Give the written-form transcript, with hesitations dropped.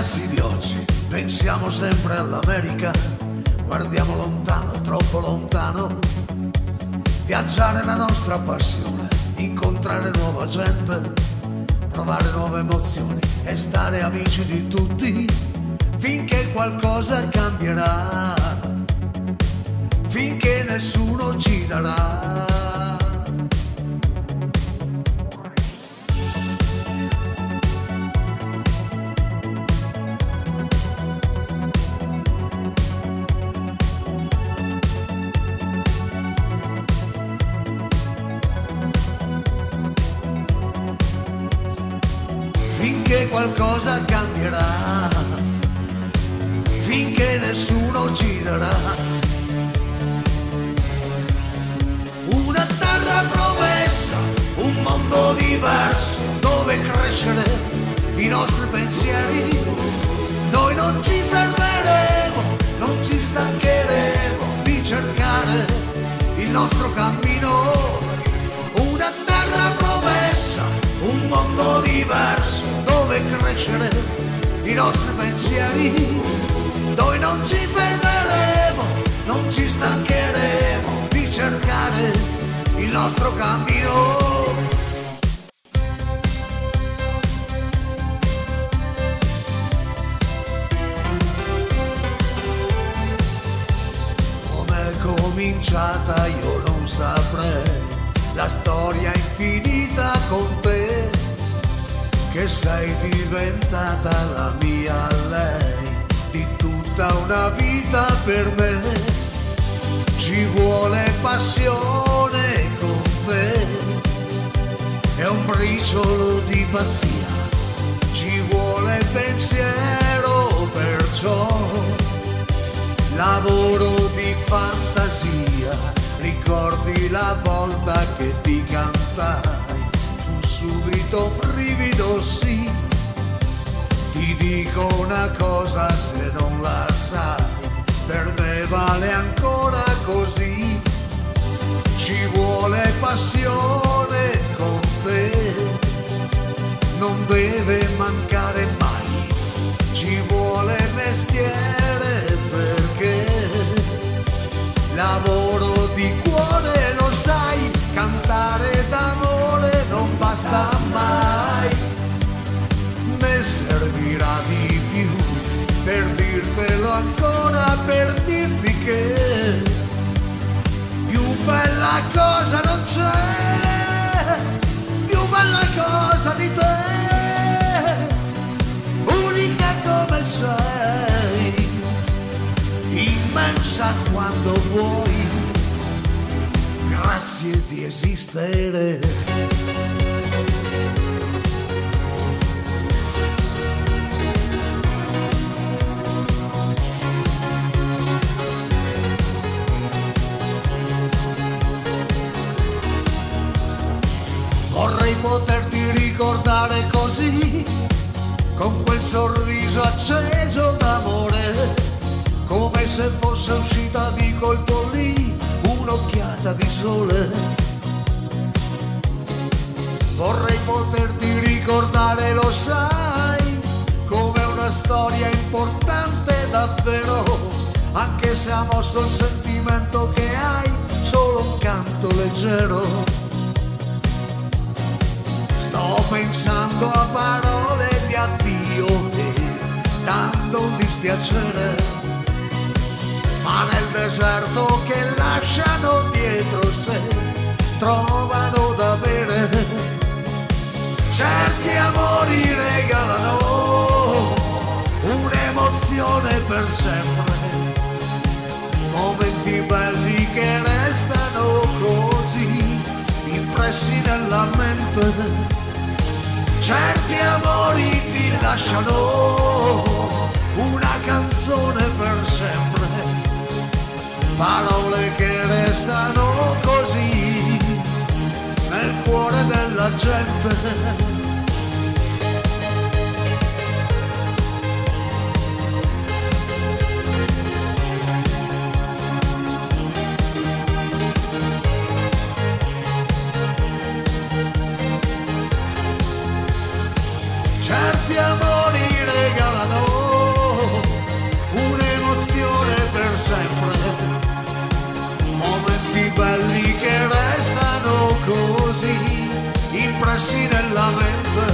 ragazzi di oggi pensiamo sempre all'America, guardiamo lontano, troppo lontano. Viaggiare è la nostra passione, incontrare nuova gente, provare nuove emozioni e stare amici di tutti, finché qualcosa cambierà, finché nessuno ci darà. Finché qualcosa cambierà, finché nessuno ci darà. Una terra promessa, un mondo diverso, dove crescere i nostri pensieri. Noi non ci fermeremo, non ci stancheremo di cercare il nostro cammino. Una terra promessa, un mondo diverso, dove crescere i nostri pensieri. Noi non ci fermeremo, non ci stancheremo di cercare il nostro cammino. Com'è cominciata io non saprei, la storia infinita con te, che sei diventata la mia lei, di tutta una vita per me. Ci vuole passione con te, è un briciolo di pazzia, ci vuole pensiero, perciò lavoro di fantasia. Ricordi la volta che ti cantai, fu subito un brivido, sì. Ti dico una cosa se non la sai, per me vale ancora così. Ci vuole passione con te, non deve mancare mai. Ci vuole mestiere perché lavoro di cuore, lo sai, cantare d'amore non basta mai. Ne servirà di più per dirtelo ancora, per dirti che più bella cosa non c'è, più bella cosa di te, unica come sei, immensa quando vuoi, grazie di esistere. Vorrei poterti ricordare così, con quel sorriso acceso d'amore, come se fosse uscita di colpo lì un'occhiata di sole. Vorrei poterti ricordare, lo sai, come una storia importante davvero, anche se ha mosso il sentimento che hai, solo un canto leggero. Sto pensando a parole di addio e dando un dispiacere, ma nel deserto che lasciano dietro sé trovano da bere. Certi amori regalano un'emozione per sempre, momenti belli che restano così impressi nella mente. Certi amori ti lasciano una canzone per sempre, parole che restano così nel cuore della gente. Certi amori regalano sempre, momenti belli che restano così impressi nella mente,